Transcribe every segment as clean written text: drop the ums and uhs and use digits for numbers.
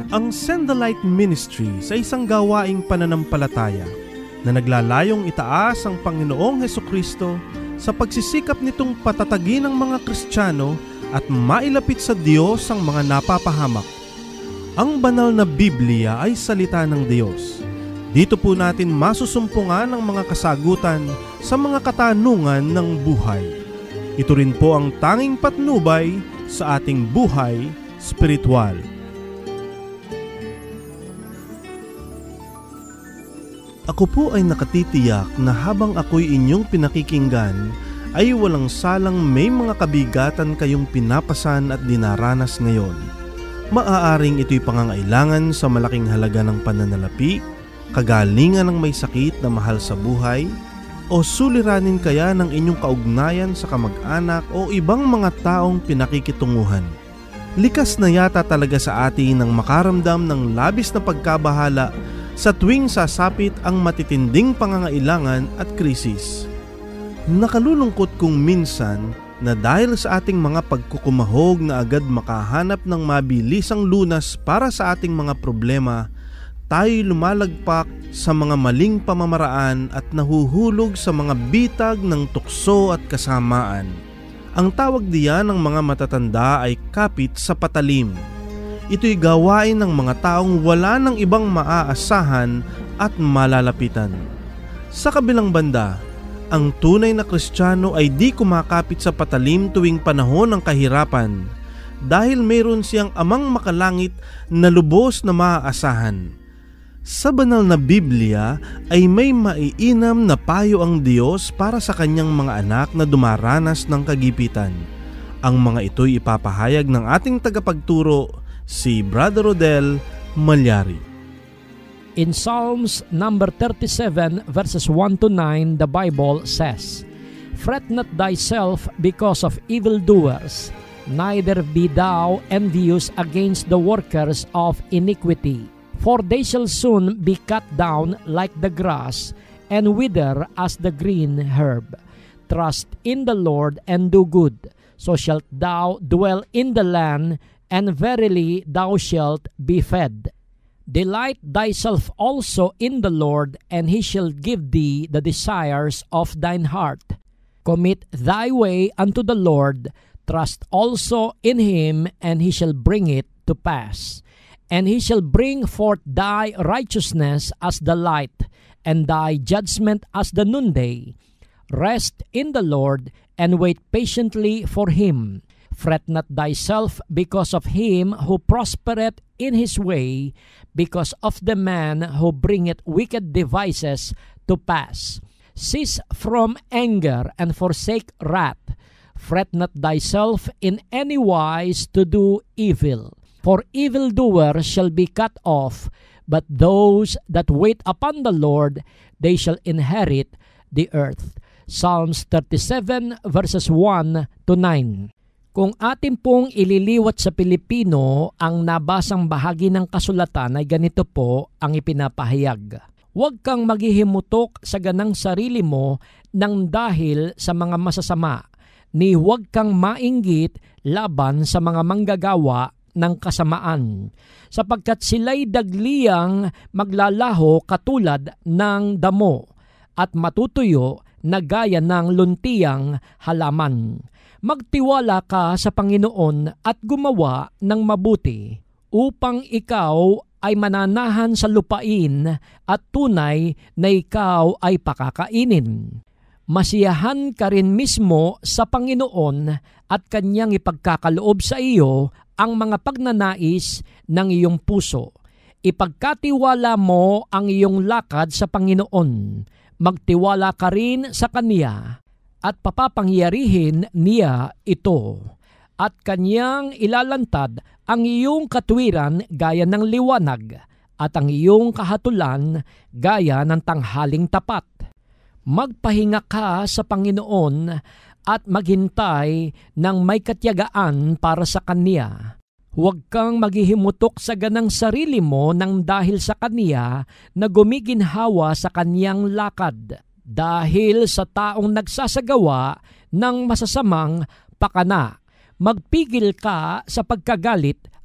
Ang Send the Light Ministry sa isang gawaing pananampalataya na naglalayong itaas ang Panginoong Hesukristo sa pagsisikap nitong patatagin ang mga Kristiyano at mailapit sa Diyos ang mga napapahamak. Ang banal na Biblia ay salita ng Diyos. Dito po natin masusumpungan ang mga kasagutan sa mga katanungan ng buhay. Ito rin po ang tanging patnubay sa ating buhay spiritual. Ako po ay nakatitiyak na habang ako'y inyong pinakikinggan, ay walang salang may mga kabigatan kayong pinapasan at dinaranas ngayon. Maaaring ito'y pangangailangan sa malaking halaga ng pananalapi, kagalingan ng may sakit na mahal sa buhay, o suliranin kaya ng inyong kaugnayan sa kamag-anak o ibang mga taong pinakikitunguhan. Likas na yata talaga sa atin ang makaramdam ng labis na pagkabahala sa tuwing sasapit ang matitinding pangangailangan at krisis. Nakalulungkot kung minsan na dahil sa ating mga pagkukumahog na agad makahanap ng mabilisang lunas para sa ating mga problema, tayo'y lumalagpak sa mga maling pamamaraan at nahuhulog sa mga bitag ng tukso at kasamaan. Ang tawag diyan ng mga matatanda ay kapit sa patalim. Ito'y gawain ng mga taong wala ng ibang maaasahan at malalapitan. Sa kabilang banda, ang tunay na Kristiyano ay di kumakapit sa patalim tuwing panahon ng kahirapan dahil mayroon siyang amang makalangit na lubos na maaasahan. Sa banal na Biblia ay may maiinam na payo ang Diyos para sa kanyang mga anak na dumaranas ng kagipitan. Ang mga ito'y ipapahayag ng ating tagapagturo, si Brother Rodel Malyari. In Psalms number 37 verses 1 to 9, the Bible says, "Fret not thyself because of evildoers, neither be thou envious against the workers of iniquity. For they shall soon be cut down like the grass, and wither as the green herb. Trust in the Lord and do good, so shalt thou dwell in the land, and verily thou shalt be fed. Delight thyself also in the Lord, and he shall give thee the desires of thine heart. Commit thy way unto the Lord, trust also in him, and he shall bring it to pass. And he shall bring forth thy righteousness as the light, and thy judgment as the noonday. Rest in the Lord, and wait patiently for him. Fret not thyself because of him who prospereth in his way, because of the man who bringeth wicked devices to pass. Cease from anger and forsake wrath. Fret not thyself in any wise to do evil. For evildoers shall be cut off, but those that wait upon the Lord, they shall inherit the earth." Psalms 37 verses 1 to 9. Kung atin pong ililiwat sa Pilipino ang nabasang bahagi ng kasulatan ay ganito po ang ipinapahayag. Huwag kang maghihimutok sa ganang sarili mo nang dahil sa mga masasama, ni huwag kang mainggit laban sa mga manggagawa ng kasamaan, sapagkat sila'y dagliyang maglalaho katulad ng damo at matutuyo na gaya ng luntiyang halaman. Magtiwala ka sa Panginoon at gumawa ng mabuti upang ikaw ay mananahan sa lupain at tunay na ikaw ay pakakainin. Masiyahan ka rin mismo sa Panginoon at kanyang ipagkakaloob sa iyo ang mga pagnanais ng iyong puso. Ipagkatiwala mo ang iyong lakad sa Panginoon. Magtiwala ka rin sa Kanya at papapangyarihin niya ito. At Kanyang ilalantad ang iyong katwiran gaya ng liwanag at ang iyong kahatulan gaya ng tanghaling tapat. Magpahinga ka sa Panginoon at maghintay ng may katiyagaan para sa Kanya. Huwag kang maghihimutok sa ganang sarili mo nang dahil sa Kanya na gumiginhawa sa Kanyang lakad. Dahil sa taong nagsasagawa ng masasamang pakana, magpigil ka sa pagkagalit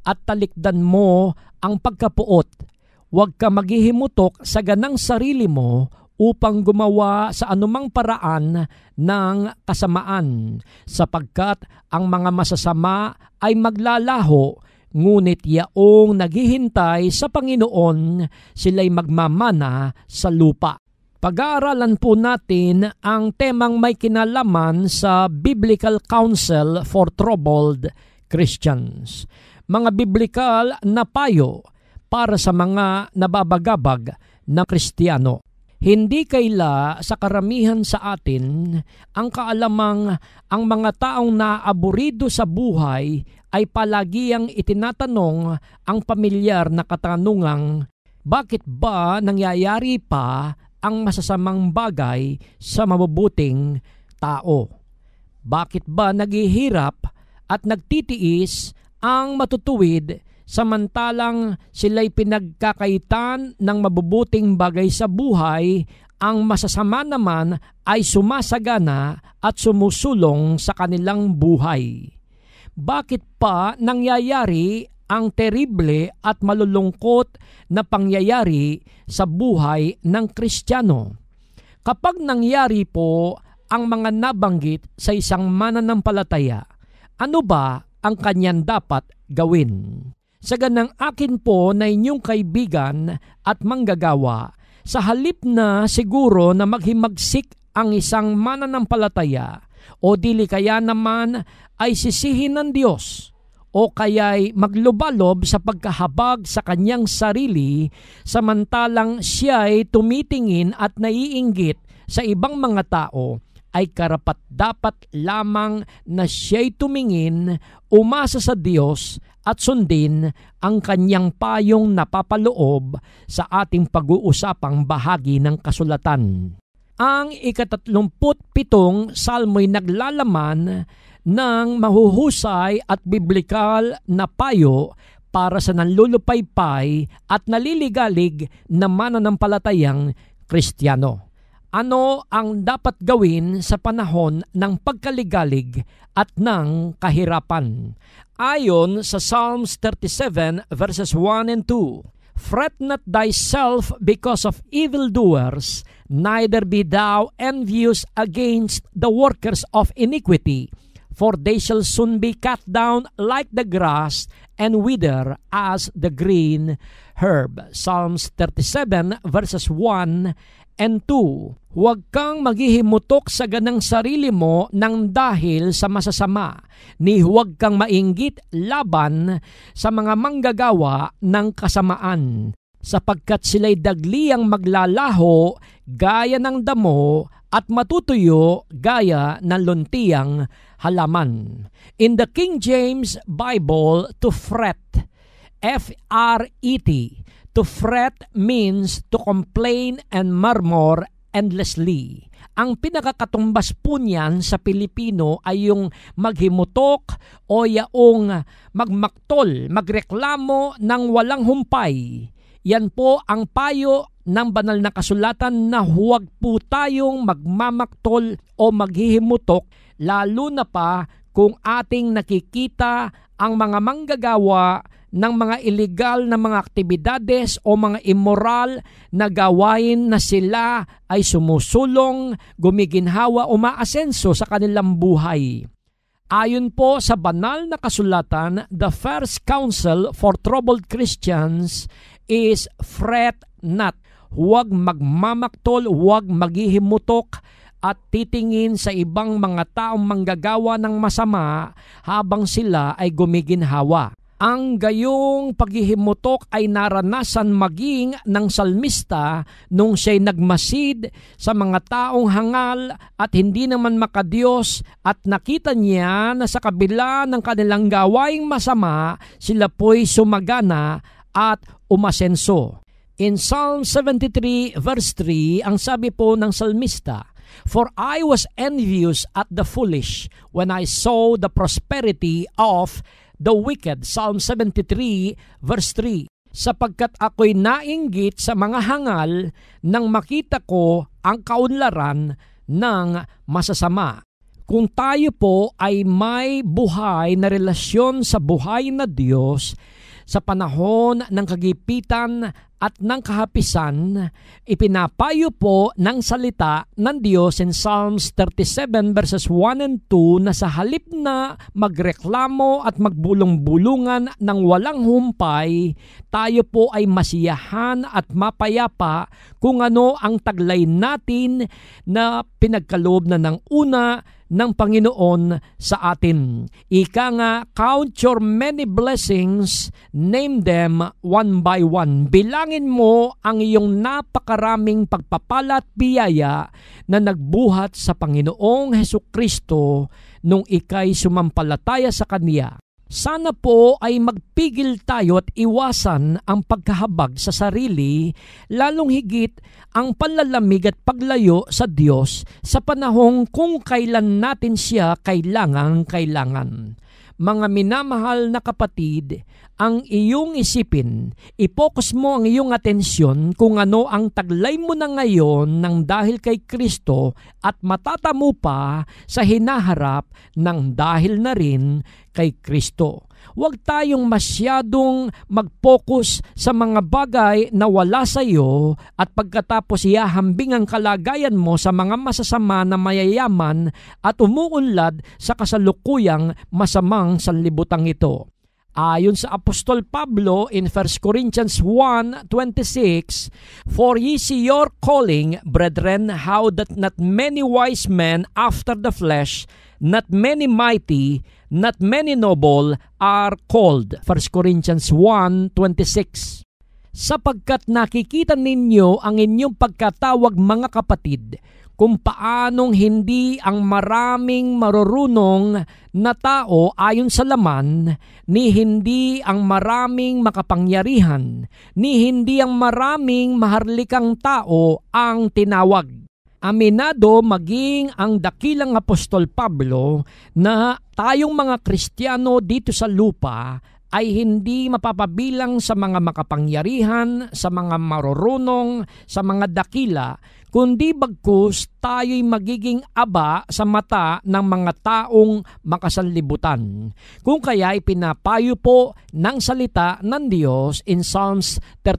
at talikdan mo ang pagkapuot. Huwag ka maghihimutok sa ganang sarili mo upang gumawa sa anumang paraan ng kasamaan, sapagkat ang mga masasama ay maglalaho, ngunit yaong naghihintay sa Panginoon, sila'y magmamana sa lupa. Pag-aaralan po natin ang temang may kinalaman sa Biblical Counsel for Troubled Christians. Mga biblikal na payo para sa mga nababagabag na Kristiyano. Hindi kaila sa karamihan sa atin ang kaalamang ang mga taong naaburido sa buhay ay palagiang itinatanong ang pamilyar na katanungang, bakit ba nangyayari pa ang masasamang bagay sa mabubuting tao? Bakit ba naghihirap at nagtitiis ang matutuwid samantalang sila'y pinagkakaitan ng mabubuting bagay sa buhay, ang masasama naman ay sumasagana at sumusulong sa kanilang buhay? Bakit pa nangyayari ang terible at malulungkot na pangyayari sa buhay ng Kristiyano? Kapag nangyari po ang mga nabanggit sa isang mananampalataya, ano ba ang kanyan dapat gawin? Sa ganang akin po na inyong kaibigan at manggagawa, sa halip na siguro na maghimagsik ang isang mananampalataya o dili kaya naman ay sisihin ng Diyos o kaya'y maglubalob sa pagkahabag sa kanyang sarili samantalang siya'y tumitingin at naiinggit sa ibang mga tao, ay karapat-dapat lamang na siya'y tumingin, umasa sa Diyos at sundin ang kanyang payong napapaloob sa ating pag-uusapang bahagi ng kasulatan. Ang 37 salmo'y naglalaman ng mahuhusay at biblikal na payo para sa nanlulupaypay at naliligalig na mananampalatayang Kristiyano. Ano ang dapat gawin sa panahon ng pagkaligalig at ng kahirapan? Ayon sa Psalms 37 verses 1 and 2, Fret not thyself because of evildoers, neither be thou envious against the workers of iniquity, for they shall soon be cut down like the grass and wither as the green herb. Psalms 37 verses 1 and 2. Huwag kang maghihimutok sa ganang sarili mo nang dahil sa masasama, ni huwag kang mainggit laban sa mga manggagawa ng kasamaan, sapagkat sila'y dagliang maglalaho gaya ng damo at matutuyo gaya ng luntiyang halaman. In the King James Bible, to fret, F-R-E-T, to fret means to complain and murmur endlessly. Ang pinakakatumbas po niyan sa Pilipino ay yung maghimutok o yaong magmaktol, magreklamo ng walang humpay. Yan po ang payo ng banal na kasulatan na huwag po tayong magmamaktol o maghihimutok, lalo na pa kung ating nakikita ang mga manggagawa ng mga illegal na mga aktibidades o mga immoral na gawain na sila ay sumusulong, gumiginhawa o maasenso sa kanilang buhay. Ayon po sa banal na kasulatan, the first counsel for troubled Christians is fret not. Huwag magmamaktol, huwag maghihimutok at titingin sa ibang mga taong manggagawa ng masama habang sila ay gumiginhawa. Ang gayong paghihimutok ay naranasan maging ng salmista nung siya'y nagmasid sa mga taong hangal at hindi naman makadiyos at nakita niya na sa kabila ng kanilang gawaing masama, sila po'y sumagana at umasenso. In Psalm 73 verse 3, ang sabi po ng salmista, For I was envious at the foolish when I saw the prosperity of the wicked. Psalm 73 verse 3. Sapagkat ako'y nainggit sa mga hangal nang makita ko ang kaunlaran ng masasama. Kung tayo po ay may buhay na relasyon sa buhay na Diyos, sa panahon ng kagipitan at ng kahapisan, ipinapayo po ng salita ng Diyos in Psalms 37 verses 1 and 2 na sa halip na magreklamo at magbulong-bulungan ng walang humpay, tayo po ay masiyahan at mapayapa kung ano ang taglay natin na pinagkaloob na ng una ng Panginoon sa atin. Ika nga, count your many blessings, name them one by one. Bilangin mo ang iyong napakaraming pagpapala at biyaya na nagbuhat sa Panginoong Hesukristo nung ika'y sumampalataya sa Kanya. Sana po ay magpigil tayo at iwasan ang pagkahabag sa sarili, lalong higit ang panlalamig at paglayo sa Diyos sa panahong kung kailan natin siya kailangan. Mga minamahal na kapatid, ang iyong isipin, ipokus mo ang iyong atensyon kung ano ang taglay mo na ngayon ng dahil kay Kristo at matatamo pa sa hinaharap ng dahil na rin kay Kristo. Huwag tayong masyadong mag-focus sa mga bagay na wala sa iyo at pagkatapos ihahambing ang kalagayan mo sa mga masasama na mayayaman at umuunlad sa kasalukuyang masamang sanlibutan ito. Ayon sa Apostol Pablo in 1 Corinthians 1:26, "For ye see your calling, brethren, how that not many wise men after the flesh, not many mighty, not many noble are called." 1 Corinthians 1:26. Sapagkat nakikita ninyo ang inyong pagkatawag, mga kapatid, kung paanong hindi ang maraming marurunong na tao ayon sa laman, ni hindi ang maraming makapangyarihan, ni hindi ang maraming maharlikang tao ang tinawag. Aminado maging ang dakilang Apostol Pablo na tayong mga Kristiyano dito sa lupa ay hindi mapapabilang sa mga makapangyarihan, sa mga marurunong, sa mga dakila, kundi bagkus tayo'y magiging aba sa mata ng mga taong makasanlibutan. Kung kaya ipinapayo po ng salita ng Diyos in Psalms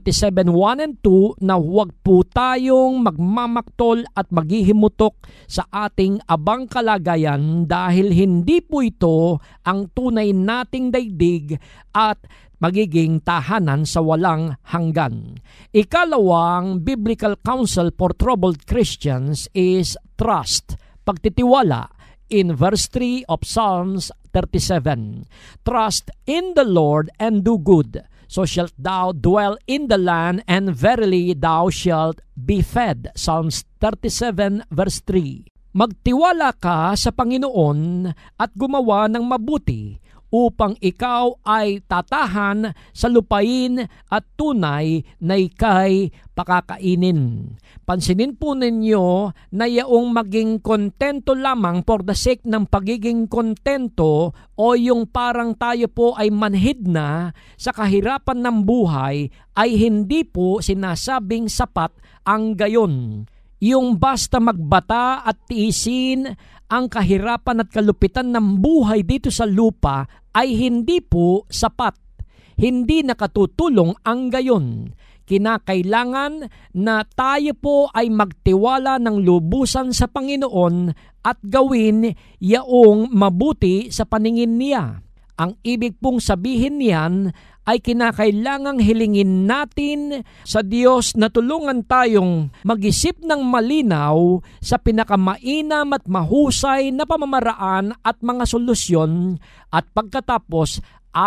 37:1 and 2 na huwag po tayong magmamaktol at maghihimutok sa ating abang kalagayan dahil hindi po ito ang tunay nating daigdig at magiging tahanan sa walang hanggan. Ikalawang biblical counsel for troubled Christians is trust, pagtitiwala, in verse 3 of Psalms 37. "Trust in the Lord and do good, so shalt thou dwell in the land, and verily thou shalt be fed." Psalms 37 verse 3. Magtiwala ka sa Panginoon at gumawa ng mabuti upang ikaw ay tatahan sa lupain at tunay na ika'y pakakainin. Pansinin po ninyo na yaong maging kontento lamang for the sake ng pagiging kontento o yung parang tayo po ay manhid na sa kahirapan ng buhay ay hindi po sinasabing sapat ang gayon. Yung basta magbata at tiisin ang kahirapan at kalupitan ng buhay dito sa lupa ay hindi po sapat. Hindi nakatutulong ang gayon. Kinakailangan na tayo po ay magtiwala ng lubusan sa Panginoon at gawin yaong mabuti sa paningin niya. Ang ibig pong sabihin niyan ay kinakailangang hilingin natin sa Diyos na tulungan tayong mag-isip ng malinaw sa pinakamainam at mahusay na pamamaraan at mga solusyon at pagkatapos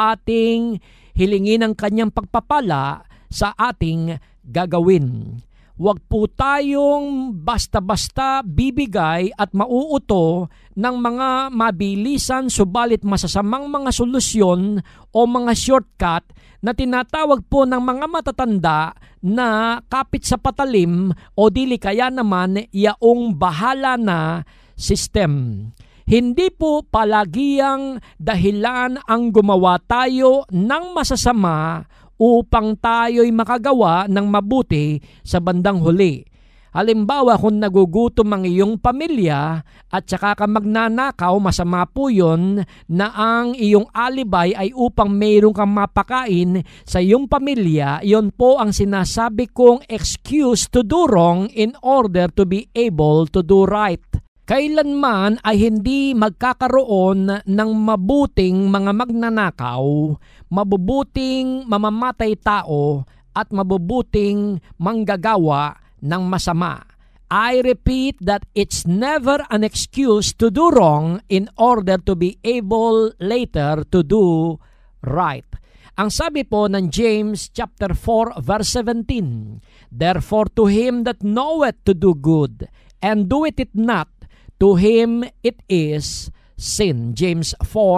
ating hilingin ang kanyang pagpapala sa ating gagawin. Huwag po tayong basta-basta bibigay at mauuto ng mga mabilisan subalit masasamang mga solusyon o mga shortcut na tinatawag po ng mga matatanda na kapit sa patalim o dili kaya naman yaong bahala na system. Hindi po palagiang dahilan ang gumawa tayo ng masasama upang tayo'y makagawa ng mabuti sa bandang huli. Halimbawa, kung nagugutom ang iyong pamilya at saka ka magnanakaw, masama po yun na ang iyong alibay ay upang mayroon kang mapakain sa iyong pamilya. Yun po ang sinasabi kong excuse to do wrong in order to be able to do right. Kailanman ay hindi magkakaroon ng mabuting mga magnanakaw, mabubuting mamamatay tao, at mabubuting manggagawa ng masama. I repeat that it's never an excuse to do wrong in order to be able later to do right. Ang sabi po ng James chapter 4 verse 17, "Therefore to him that knoweth to do good, and doeth it not, to him it is sin." James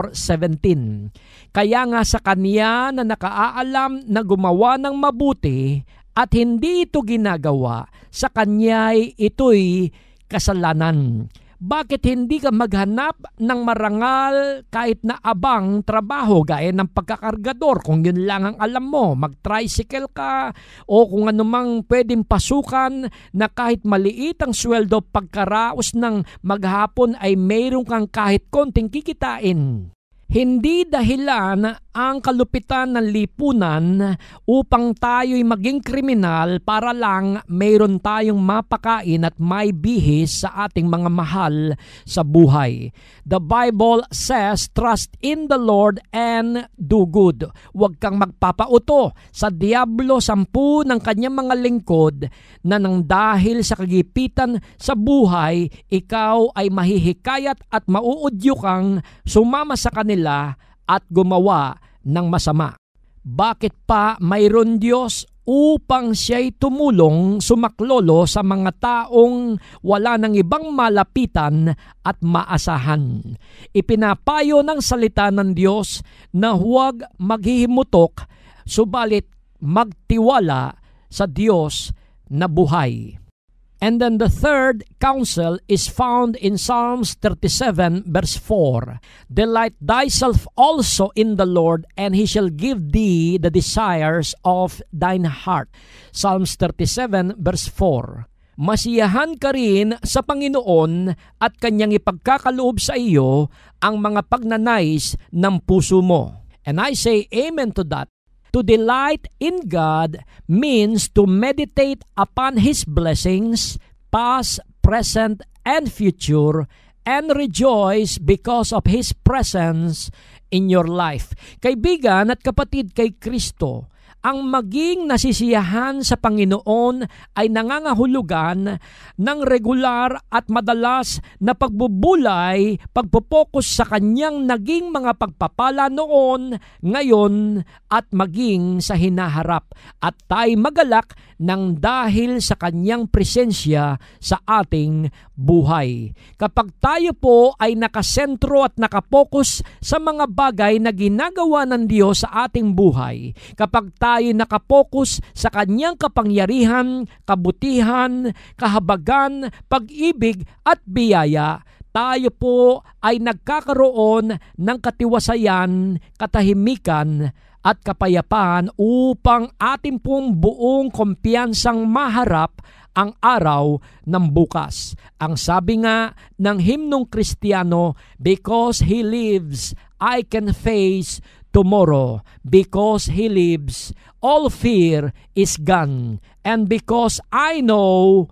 4:17. Kaya nga sa kanya na nakaalam na gumawa ng mabuti at hindi ito ginagawa, sa kanya'y ito'y kasalanan. Bakit hindi ka maghanap ng marangal kahit na abang trabaho gaya ng pagkakargador kung yun lang ang alam mo? Mag-tricycle ka o kung anumang pwedeng pasukan na kahit maliit ang sweldo pagkaraos ng maghapon ay mayroon kang kahit konting kikitain. Hindi dahilan ang kalupitan ng lipunan upang tayo'y maging kriminal para lang mayroon tayong mapakain at may bihis sa ating mga mahal sa buhay. The Bible says, "Trust in the Lord and do good." Huwag kang magpapauto sa diablo, 10 ng kanyang mga lingkod na nang dahil sa kagipitan sa buhay, ikaw ay mahihikayat at mauudyo kang sumama sa kanila at gumawa ng masama. Bakit pa mayroon Diyos? Upang siya'y tumulong sumaklolo sa mga taong wala ng ibang malapitan at maasahan. Ipinapayo ng salita ng Diyos na huwag maghihimutok, subalit magtiwala sa Diyos na buhay. And then the third counsel is found in Psalms 37 verse 4. "Delight thyself also in the Lord, and He shall give thee the desires of thine heart." Psalms 37 verse 4. Masiyahan ka rin sa Panginoon at Kanyang ipagkakaloob sa iyo ang mga pagnanais ng puso mo. And I say amen to that. To delight in God means to meditate upon His blessings, past, present, and future, and rejoice because of His presence in your life. Kaibigan at kapatid kay Kristo, ang maging nasisiyahan sa Panginoon ay nangangahulugan ng regular at madalas na pagbubulay, pagpopokus sa Kanyang naging mga pagpapala noon, ngayon, at maging sa hinaharap. At tayo magalak ng dahil sa Kanyang presensya sa ating buhay. Kapag tayo po ay nakasentro at nakapokus sa mga bagay na ginagawa ng Diyos sa ating buhay, kapag tayo nakapokus sa Kanyang kapangyarihan, kabutihan, kahabagan, pag-ibig at biyaya, tayo po ay nagkakaroon ng katiwasayan, katahimikan at kapayapaan upang ating pong buong kumpiyansang maharap ang araw ng bukas. Ang sabi nga ng himnong Kristiyano, "Because He lives, I can face tomorrow. Because He lives, all fear is gone. And because I know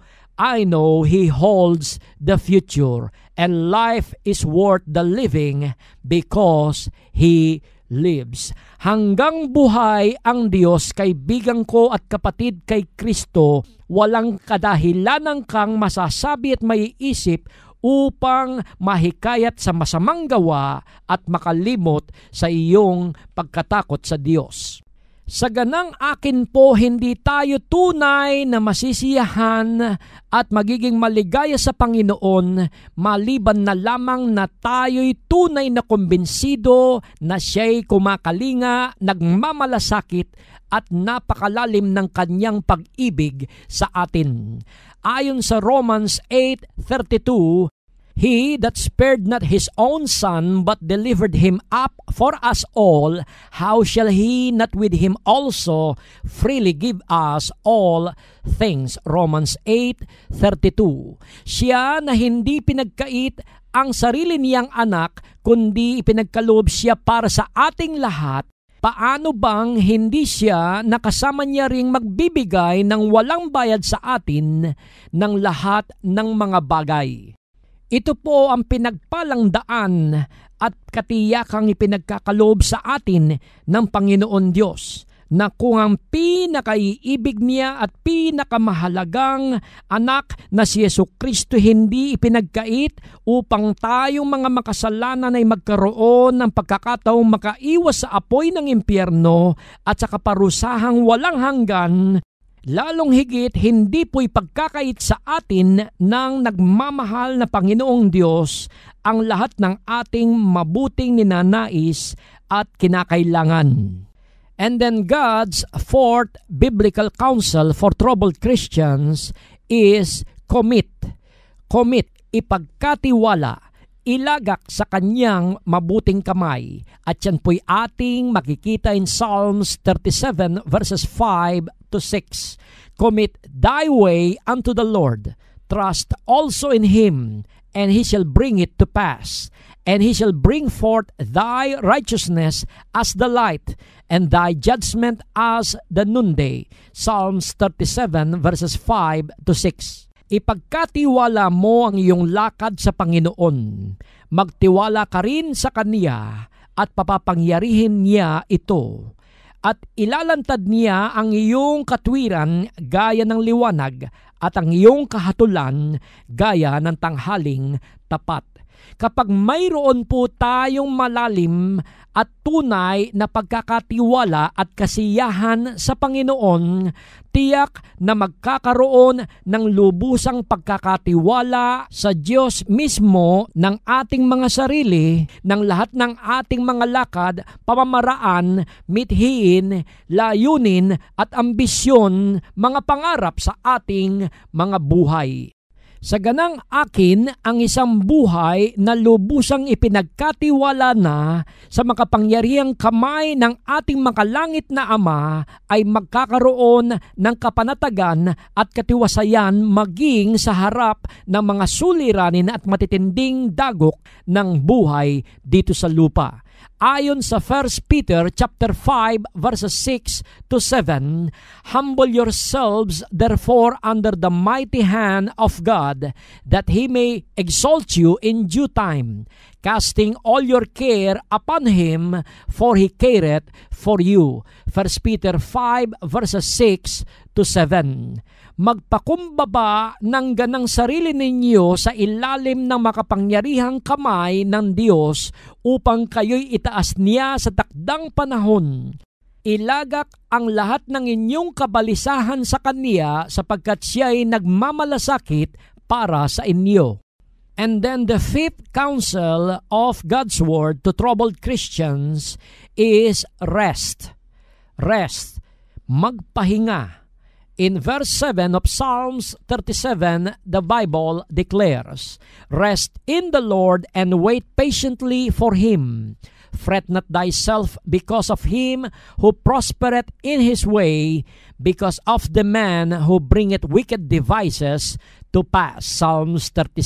He holds the future. And life is worth the living because He lives." Hanggang buhay ang Diyos, kaibigan ko at kapatid kay Kristo, walang kadahilanan kang masasabi at maiisip upang mahikayat sa masamang gawa at makalimot sa iyong pagkatakot sa Diyos. Sa ganang akin po, hindi tayo tunay na masisiyahan at magiging maligaya sa Panginoon maliban na lamang na tayo'y tunay na kumbinsido na siya'y kumakalinga, nagmamalasakit at napakalalim ng Kanyang pag-ibig sa atin. Ayon sa Romans 8:32, He that spared not his own Son, but delivered him up for us all, how shall he not with him also freely give us all things? Romans 8:32. Siya na hindi pinagkait ang sarili niyang anak, kundi ipinagkaloob siya para sa ating lahat, paano bang hindi siya nakasama niya ring magbibigay ng walang bayad sa atin ng lahat ng mga bagay? Ito po ang pinagpalang daan at katiyakang ipinagkakaloob sa atin ng Panginoon Diyos, na kung ang pinakaiibig niya at pinakamahalagang anak na si Jesucristo hindi ipinagkait upang tayong mga makasalanan ay magkaroon ng pagkakataong makaiwas sa apoy ng impyerno at sa kaparusahang walang hanggan, lalong higit hindi po'y pagkakait sa atin ng nagmamahal na Panginoong Diyos ang lahat ng ating mabuting ninanais at kinakailangan. And then God's fourth biblical counsel for troubled Christians is commit. Commit, ipagkatiwala, ilagak sa kanyang mabuting kamay. At yan po'y ating makikita in Psalms 37 verses 5 to 6. Commit thy way unto the Lord. Trust also in him, and he shall bring it to pass. And he shall bring forth thy righteousness as the light, and thy judgment as the noonday. Psalms 37 verses 5 to 6. Ipagkatiwala mo ang iyong lakad sa Panginoon. Magtiwala ka rin sa Kaniya at papapangyarihin niya ito. At ilalantad niya ang iyong katwiran gaya ng liwanag at ang iyong kahatulan gaya ng tanghaling tapat. Kapag mayroon po tayong malalim at tunay na pagkakatiwala at kasiyahan sa Panginoon, tiyak na magkakaroon ng lubusang pagkakatiwala sa Diyos mismo ng ating mga sarili, ng lahat ng ating mga lakad, pamamaraan, mithiin, layunin at ambisyon, mga pangarap sa ating mga buhay. Sa ganang akin ang isang buhay na lubusang ipinagkatiwala na sa makapangyarihang kamay ng ating makalangit na Ama ay magkakaroon ng kapanatagan at katiwasayan maging sa harap ng mga suliranin at matitinding dagok ng buhay dito sa lupa. Ayon sa 1 Peter chapter 5 verses 6 to 7, humble yourselves therefore under the mighty hand of God, that he may exalt you in due time, casting all your care upon him, for he careth for you. 1 Peter 5 verses 6 to 7. Magpakumbaba ng ganang sarili ninyo sa ilalim ng makapangyarihang kamay ng Diyos upang kayo'y itaas niya sa takdang panahon. Ilagak ang lahat ng inyong kabalisahan sa Kaniya sapagkat siya'y nagmamalasakit para sa inyo. And then the fifth counsel of God's Word to troubled Christians is rest. Rest, magpahinga. In verse 7 of Psalms 37, the Bible declares, rest in the Lord and wait patiently for him. Fret not thyself because of him who prospereth in his way, because of the man who bringeth wicked devices to pass. Psalms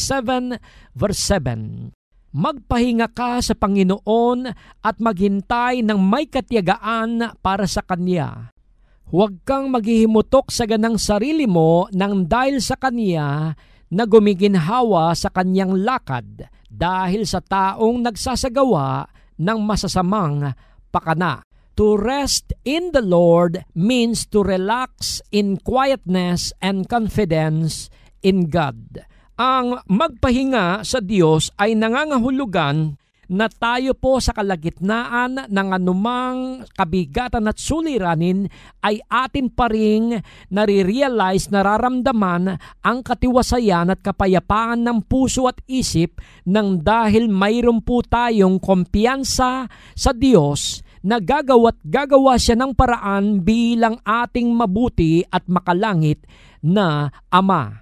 37 verse 7. Magpahinga ka sa Panginoon at maghintay ng may katiyagaan para sa Kanya. Huwag kang maghihimutok sa ganang sarili mo nang dahil sa Kanya na gumiginhawa sa Kanyang lakad dahil sa taong nagsasagawa ng masasamang pakana. To rest in the Lord means to relax in quietness and confidence in God. Ang magpahinga sa Diyos ay nangangahulugan na tayo po sa kalagitnaan ng anumang kabigatan at suliranin ay atin pa ring nare-realize, nararamdaman ang katiwasayan at kapayapaan ng puso at isip nang dahil mayroon po tayong kumpiyansa sa Diyos na gagawa siya ng paraan bilang ating mabuti at makalangit na Ama.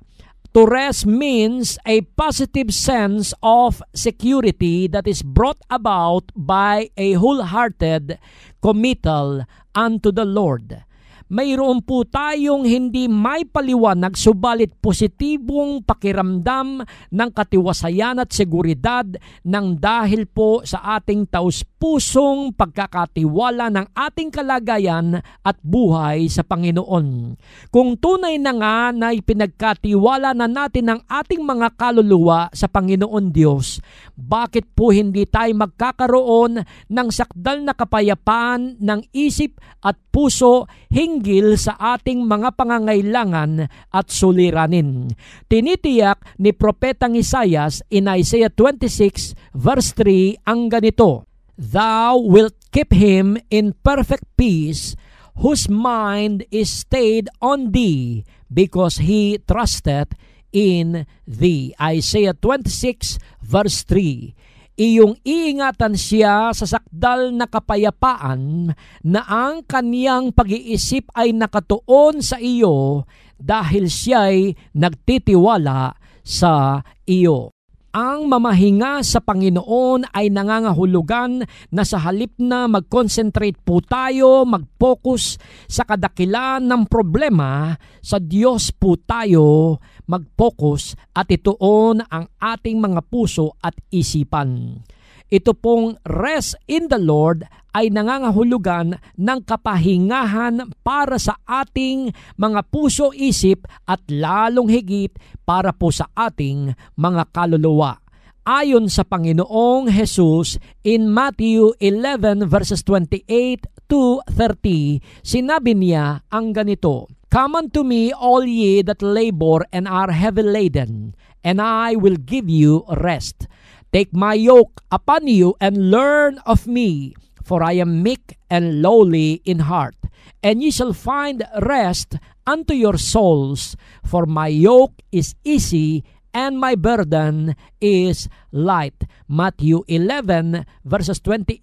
To rest means a positive sense of security that is brought about by a wholehearted committal unto the Lord. Mayroon po tayong hindi may paliwanag subalit positibong pakiramdam ng katiwasayan at seguridad ng dahil po sa ating taus-pusong pagkakatiwala ng ating kalagayan at buhay sa Panginoon. Kung tunay na nga na ipinagkatiwala na natin ang ating mga kaluluwa sa Panginoon Diyos, bakit po hindi tayo magkakaroon ng sakdal na kapayapaan ng isip at puso hinggil sa ating mga pangangailangan at suliranin? Tinitiyak ni Propetang Isaias in Isaiah 26 verse 3 ang ganito, Thou wilt keep him in perfect peace, whose mind is stayed on thee, because he trusted in thee. Isaiah 26 verse 3. Iyong iingatan siya sa sakdal na kapayapaan na ang kaniyang pag-iisip ay nakatuon sa iyo dahil siya'y nagtitiwala sa iyo. Ang mamahinga sa Panginoon ay nangangahulugan na sa halip na mag-concentrate po tayo, mag-focus sa kadakilan ng problema, sa Diyos po tayo mag-focus at ituon ang ating mga puso at isipan. Ito pong rest in the Lord ay nangangahulugan ng kapahingahan para sa ating mga puso-isip at lalong higit para po sa ating mga kaluluwa. Ayon sa Panginoong Jesus in Matthew 11 verses 28 to 30, sinabi niya ang ganito, Come unto me, all ye that labor and are heavy laden, and I will give you rest. Take my yoke upon you and learn of me, for I am meek and lowly in heart, and ye shall find rest unto your souls, for my yoke is easy and my burden is light. Matthew 11 verses 28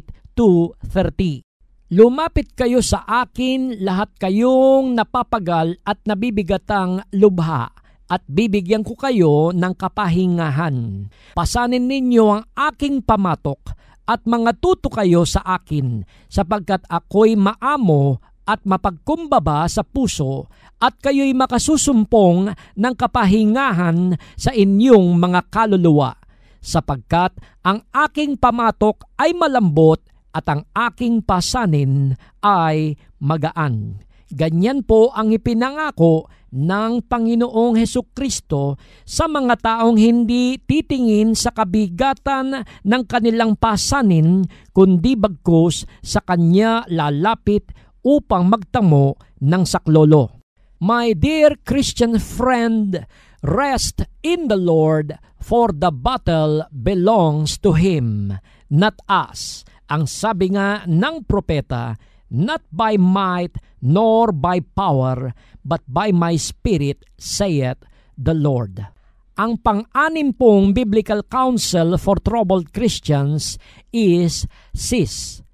to 30. Lumapit kayo sa akin, lahat kayong napapagal at nabibigatang lubha, at bibigyan ko kayo ng kapahingahan. Pasanin ninyo ang aking pamatok at mangatuto kayo sa akin, sapagkat ako'y maamo at mapagkumbaba sa puso, at kayo'y makasusumpong ng kapahingahan sa inyong mga kaluluwa, sapagkat ang aking pamatok ay malambot at ang aking pasanin ay magaan. Ganyan po ang ipinangako ng Panginoong Hesukristo sa mga taong hindi titingin sa kabigatan ng kanilang pasanin, kundi bagkus sa Kanya lalapit upang magtamo ng saklolo. My dear Christian friend, rest in the Lord, for the battle belongs to Him, not us. Ang sabi nga ng propeta, not by might nor by power, but by my Spirit, saith the Lord. Ang pang-anim pong biblical counsel for troubled Christians is cease.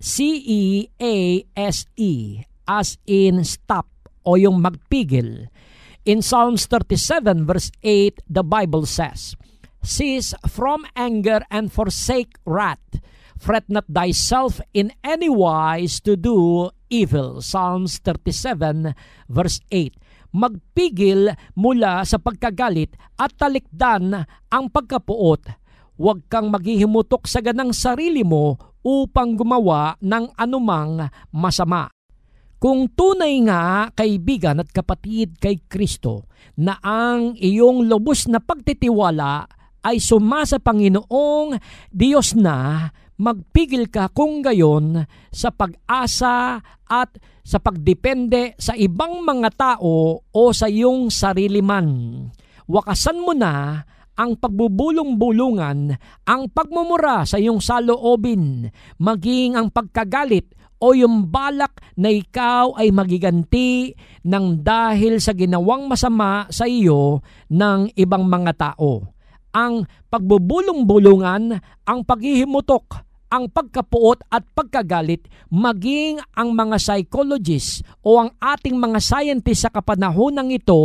C-E-A-S-E, as in stop o yung magpigil. In Psalms 37 verse 8, the Bible says, Cease from anger and forsake wrath. Fret not thyself in any wise to do evil. Psalms 37 verse 8. Magpigil mula sa pagkagalit at talikdan ang pagkapuot. Huwag kang maghihimutok sa ganang sarili mo upang gumawa ng anumang masama. Kung tunay nga, kaibigan at kapatid kay Kristo, na ang iyong lubos na pagtitiwala ay sumasa Panginoong Diyos na, magpigil ka kung gayon sa pag-asa at sa pagdepende sa ibang mga tao o sa iyong sarili man. Wakasan mo na ang pagbubulong-bulungan, ang pagmumura sa iyong saloobin, maging ang pagkagalit o yung balak na ikaw ay magiganti ng dahil sa ginawang masama sa iyo ng ibang mga tao. Ang pagbubulong-bulungan, ang paghihimutok, ang pagkapuot at pagkagalit, maging ang mga psychologists o ang ating mga scientists sa kapanahonang ito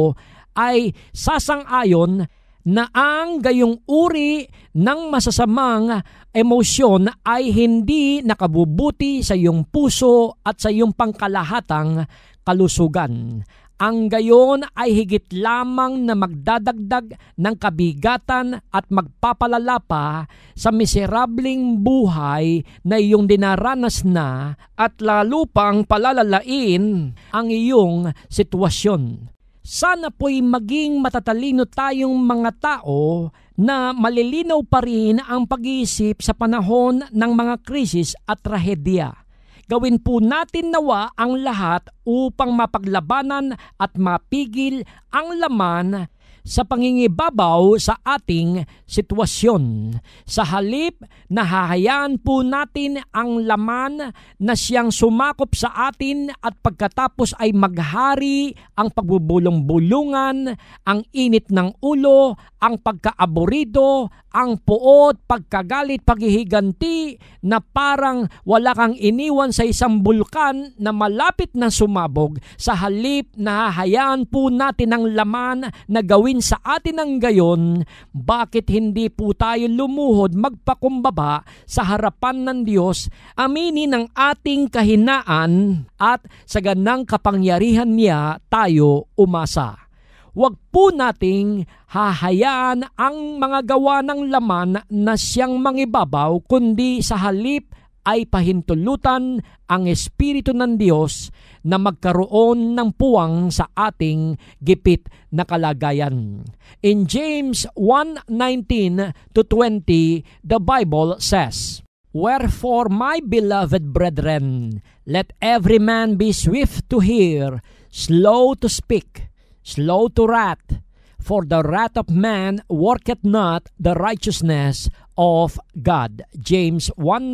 ay sasang-ayon na ang gayong uri ng masasamang emosyon ay hindi nakabubuti sa iyong puso at sa iyong pangkalahatang kalusugan. Ang gayon ay higit lamang na magdadagdag ng kabigatan at magpapalala pa sa miserabling buhay na iyong dinaranas na at lalo pang palalalain ang iyong sitwasyon. Sana po'y maging matatalino tayong mga tao na malilinaw pa rin ang pag-iisip sa panahon ng mga krisis at trahedya. Gawin po natin nawa ang lahat upang mapaglabanan at mapigil ang laman sa pangingibabaw sa ating sitwasyon. Sa halip na hahayaan po natin ang laman na siyang sumakop sa atin at pagkatapos ay maghari ang pagbubulong-bulungan, ang init ng ulo, ang pagkaaborido, ang puot, pagkagalit, paghihiganti na parang wala kang iniwan sa isang bulkan na malapit na sumabog. Sa halip na hahayaan po natin ang laman na gawin sa atin ang gayon, bakit hindi po tayo lumuhod magpakumbaba sa harapan ng Diyos, aminin ang ating kahinaan at sa ganang kapangyarihan niya tayo umasa. Huwag po nating hahayaan ang mga gawa ng laman na siyang mangibabaw, kundi sa halip ay pahintulutan ang Espiritu ng Diyos na magkaroon ng puwang sa ating gipit na kalagayan. In James 1:19-20, the Bible says, "Wherefore, my beloved brethren, let every man be swift to hear, slow to speak, slow to wrath, for the wrath of man worketh not the righteousness of God." James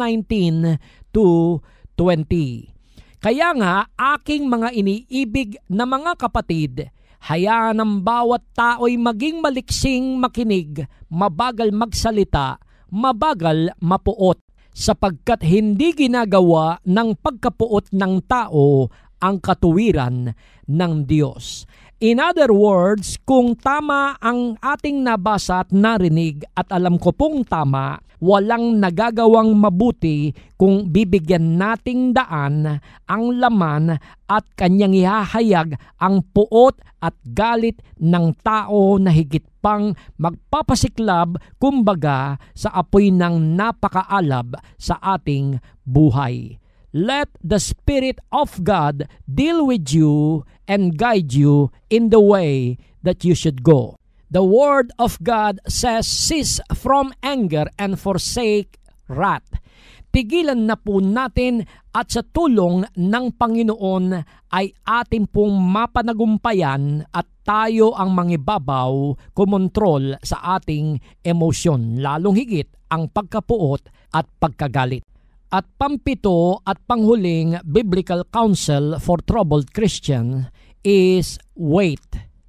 1:19-20. Kaya nga, aking mga iniibig na mga kapatid, hayaan ang bawat tao'y maging maliksing makinig, mabagal magsalita, mabagal mapuot, sapagkat hindi ginagawa ng pagkapuot ng tao ang katuwiran ng Diyos. In other words, kung tama ang ating nabasa at narinig at alam ko pong tama, walang nagagawang mabuti kung bibigyan nating daan ang laman at kanyang ihahayag ang puot at galit ng tao na higit pang magpapasiklab, kumbaga, sa apoy ng napakaalab sa ating buhay. Let the Spirit of God deal with you and guide you in the way that you should go. The Word of God says, "Cease from anger and forsake wrath." Tigilan na po natin at sa tulong ng Panginoon ay ating pong mapanagumpayan at tayo ang mangibabaw, kumontrol sa ating emosyon, lalong higit ang pagkapuot at pagkagalit. At pampito at panghuling biblical counsel for troubled Christian is wait.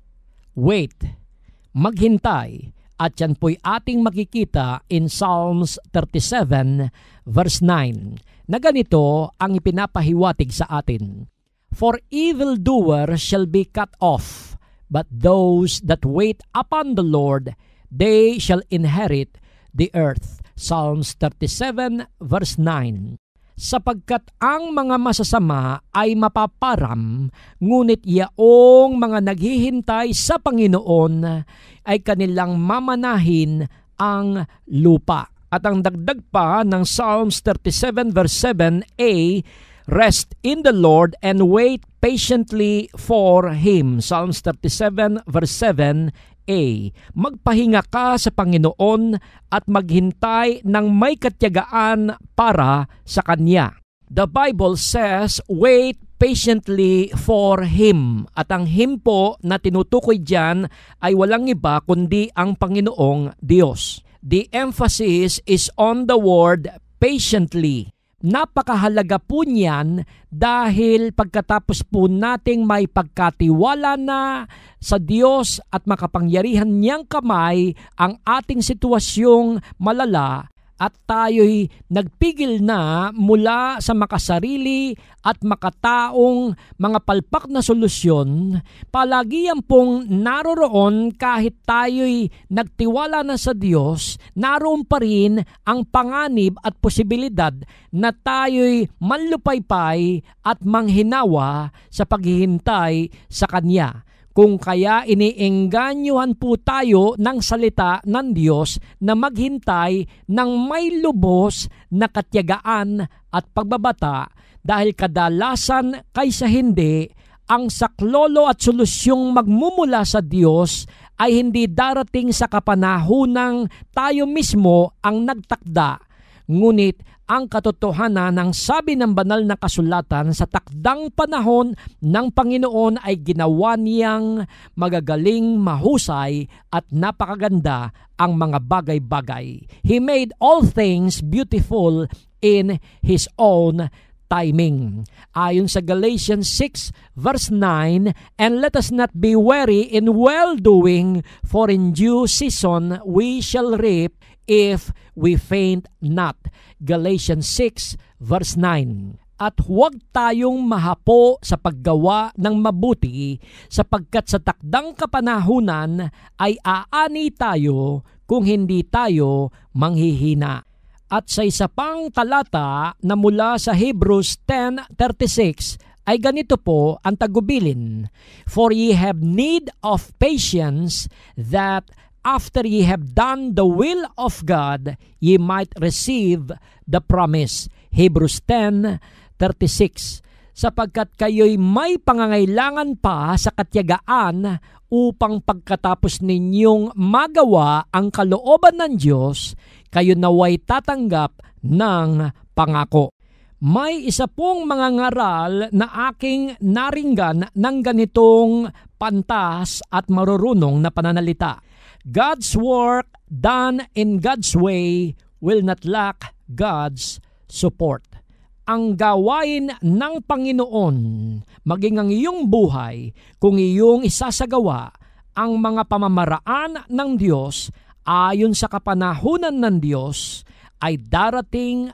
Wait. Maghintay. At yan po'y ating makikita in Psalms 37 verse 9 na ganito ang ipinapahiwatig sa atin. "For evildoers shall be cut off, but those that wait upon the Lord, they shall inherit the earth." Psalms 37 verse 9. Sapagkat ang mga masasama ay mapaparam, ngunit yaong mga naghihintay sa Panginoon ay kanilang mamanahin ang lupa. At ang dagdag pa ng Psalms 37 verse 7a, "Rest in the Lord and wait patiently for Him." Psalms 37 verse 7a. Magpahinga ka sa Panginoon at maghintay ng may katiyagaan para sa Kanya. The Bible says, "Wait patiently for Him." At ang Him po na tinutukoy dyan ay walang iba kundi ang Panginoong Diyos. The emphasis is on the word patiently. Napakahalaga po niyan dahil pagkatapos po nating may pagkatiwala na sa Diyos at makapangyarihan niyang kamay ang ating sitwasyong malala, at tayo'y nagpigil na mula sa makasarili at makataong mga palpak na solusyon, palagian pong naroroon kahit tayo'y nagtiwala na sa Diyos, naroon pa rin ang panganib at posibilidad na tayo'y manlupaypay at manghinawa sa paghihintay sa Kanya. Kung kaya iniengganyuhan po tayo ng salita ng Diyos na maghintay ng may lubos na katyagaan at pagbabata dahil kadalasan kaysa hindi, ang saklolo at solusyong magmumula sa Diyos ay hindi darating sa kapanahonang tayo mismo ang nagtakda. Ngunit ang katotohanan ng sabi ng banal na kasulatan sa takdang panahon ng Panginoon ay ginawa niyang magagaling, mahusay at napakaganda ang mga bagay-bagay. He made all things beautiful in His own timing. Ayon sa Galatians 6 verse 9, and let us not be weary in well-doing, for in due season we shall reap if we faint not. Galatians 6 verse 9. At huwag tayong mahapo sa paggawa ng mabuti, sapagkat sa takdang kapanahunan ay aani tayo kung hindi tayo manghihina. At sa isa pang talata na mula sa Hebrews 10:36 ay ganito po ang tagubilin, for ye have need of patience, that after ye have done the will of God, ye might receive the promise. Hebrews 10:36. Sapagkat kayo'y may pangangailangan pa sa katyagaan upang pagkatapos ninyong magawa ang kalooban ng Diyos, kayo naway tatanggap ng pangako. May isa pong mga ngaral na aking naringgan ng ganitong pantas at marurunong na pananalita. God's work done in God's way will not lack God's support. Ang gawain ng Panginoon, maging ang iyong buhay, kung iyong isasagawa ang mga pamamaraan ng Diyos ayon sa kapanahunan ng Diyos, ay darating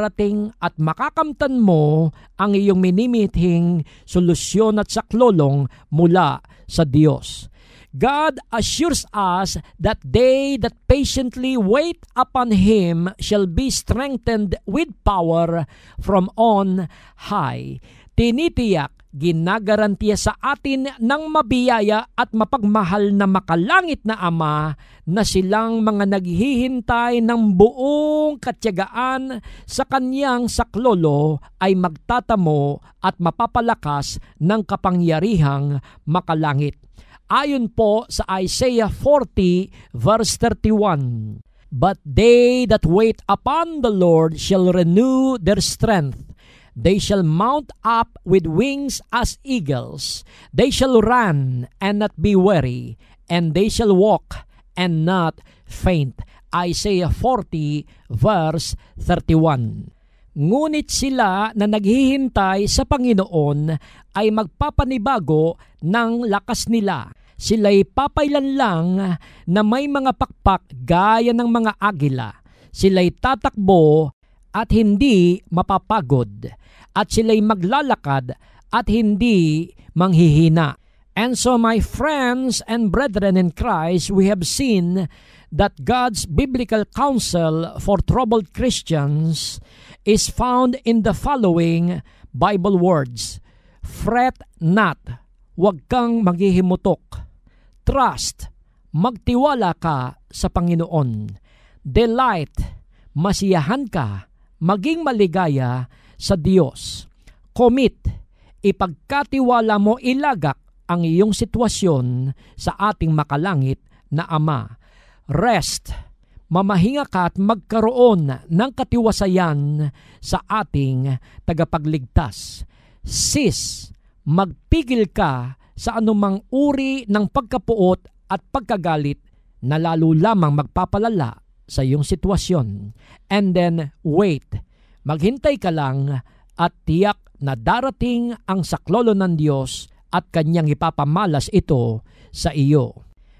at makakamtan mo ang iyong minimithing solusyon at saklolong mula sa Diyos. God assures us that they that patiently wait upon Him shall be strengthened with power from on high. Tinitiyak, ginagarantiya sa atin ng mabiyaya at mapagmahal na makalangit na Ama na silang mga naghihintay ng buong katyagaan sa Kanyang saklolo ay magtatamo at mapapalakas ng kapangyarihang makalangit. Ayon po sa Isaiah 40 verse 31, but they that wait upon the Lord shall renew their strength. They shall mount up with wings as eagles. They shall run and not be weary, and they shall walk and not faint. Isaiah 40 verse 31. Ngunit sila na naghihintay sa Panginoon ay magpapanibago ng lakas nila. Sila'y papailan lang na may mga pakpak gaya ng mga agila. Sila'y tatakbo at hindi mapapagod. At sila'y maglalakad at hindi manghihina. And so my friends and brethren in Christ, we have seen that God's biblical counsel for troubled Christians is found in the following Bible words. Fret not, huwag kang maghihimutok. Trust, magtiwala ka sa Panginoon. Delight, masiyahan ka, maging maligaya sa Diyos. Commit, ipagkatiwala mo ilagak ang iyong sitwasyon sa ating makalangit na Ama. Rest, mamahinga ka at magkaroon ng katiwasayan sa ating tagapagligtas. Cease, magpigil ka sa anumang uri ng pagkapuot at pagkagalit na lalo lamang magpapalala sa iyong sitwasyon. And then wait, maghintay ka lang at tiyak na darating ang saklolo ng Diyos at Kanyang ipapamalas ito sa iyo.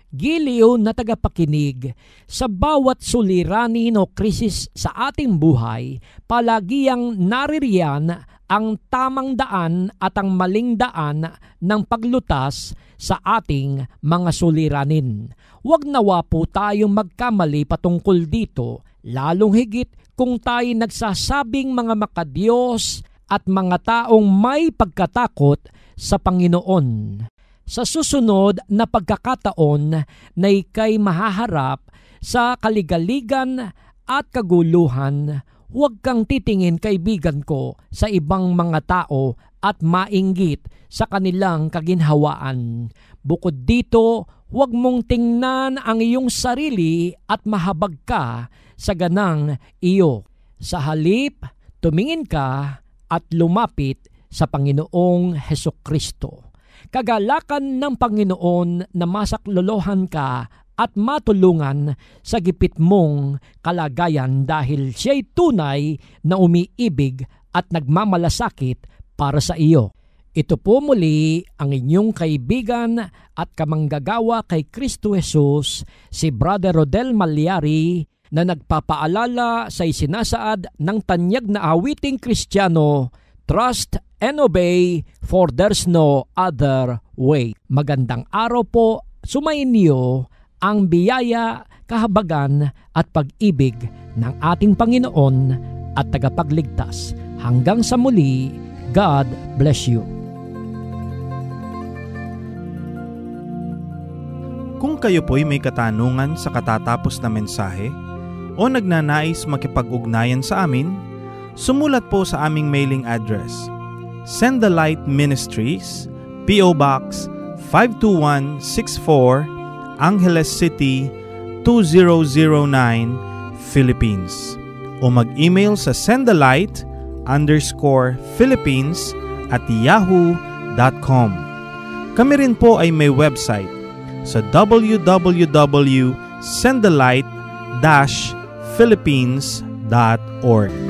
Giliw na tagapakinig, sa bawat suliranin o krisis sa ating buhay, palagiang naririyan ang tamang daan at ang maling daan ng paglutas sa ating mga suliranin. Huwag nawa po tayong magkamali patungkol dito, lalong higit kung tayo nagsasabing mga makadiyos at mga taong may pagkatakot sa Panginoon. Sa susunod na pagkakataon na ika'y mahaharap sa kaligaligan at kaguluhan, huwag kang titingin, kaibigan ko, sa ibang mga tao at mainggit sa kanilang kaginhawaan. Bukod dito, huwag mong tingnan ang iyong sarili at mahabag ka sa ganang iyo. Sa halip, tumingin ka at lumapit sa Panginoong Hesukristo. Kagalakan ng Panginoon na masaklolohan ka at matulungan sa gipit mong kalagayan dahil siya'y tunay na umiibig at nagmamalasakit para sa iyo. Ito po muli ang inyong kaibigan at kamanggagawa kay Kristo Jesus, si Brother Rodel Malyari, na nagpapaalala sa isinasaad ng tanyag na awiting Kristiyano, Trust and obey, for there's no other way. Magandang araw po, sumainyo ang biyaya, kahabagan at pag-ibig ng ating Panginoon at tagapagligtas. Hanggang sa muli, God bless you. Kung kayo po'y may katanungan sa katatapos na mensahe o nagnanais makipag-ugnayan sa amin, sumulat po sa aming mailing address: Send the Light Ministries, P.O. Box 52164, Angeles City, 2009, Philippines. O mag-email sa sendthelight_Philippines@yahoo.com. Kami rin po ay may website sa www.sendthelight-philippines.org.